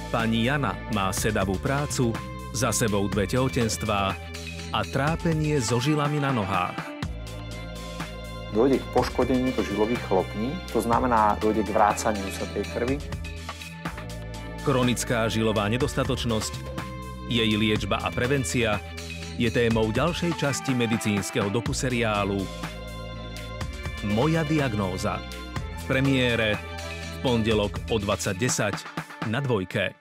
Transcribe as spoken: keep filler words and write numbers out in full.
Pani Jana má sedavú prácu, za sebou dve tehotenstvá a trápenie so žilami na nohách. Dôjde k poškodeniu žilových chlopní, to znamená, dôjde k vrácaniu sa tej krvi. Chronická žilová nedostatočnosť, jej liečba a prevencia je témou ďalšej časti medicínskeho dokuseriálu Moja diagnóza. V premiére v pondelok o dvadsať desať na Dvojke.